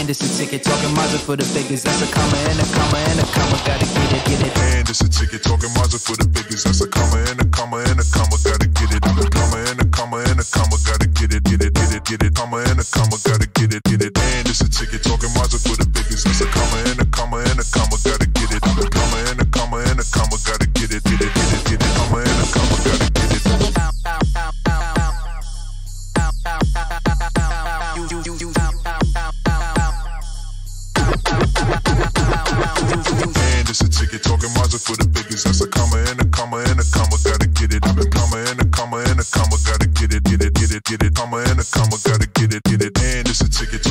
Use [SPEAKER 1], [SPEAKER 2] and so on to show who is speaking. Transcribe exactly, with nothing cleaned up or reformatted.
[SPEAKER 1] And it's a ticket talking Mazda for the biggest. That's a comma and a comma and a comma. Gotta get it, get it.
[SPEAKER 2] And it's a ticket talking Mazda for the biggest. That's a comma and a comma and a comma. Gotta get it. I'm a comma and a comma and a comma. Gotta get it, get it, get it, get it. Comma and a comma. Gotta get it, get it. And it's a ticket talking Mazda for the biggest. That's a comma and a comma and a comma. Gotta get it. I'm a comma and a comma and a comma. Gotta get it, get it, get it, get it. Comma and a comma. Gotta get it. And it's a ticket talking Mazda for the biggest. That's a comma and a comma and a comma. Gotta get it. I'm a comma and a comma and a comma. Gotta get it, get it, get it, get it. Comma and a comma. Gotta get it, get it. And it's a ticket.